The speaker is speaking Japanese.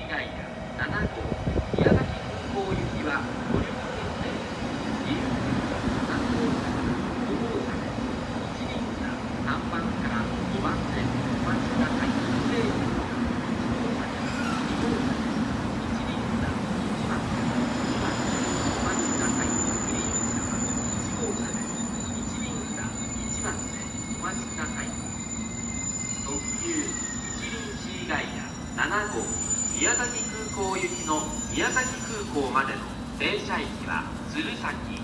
街や7号宮崎空港行きはご旅客決定。理由3号車から5号車で一輪車3番から5番でお待ちください。1号車から2号車で一輪車1番から2番でお待ちください。グリーン車は1号車で一輪車1番でお待ちください。特急一輪市街や7号宮崎空港行きの宮崎空港までの停車駅は鶴崎、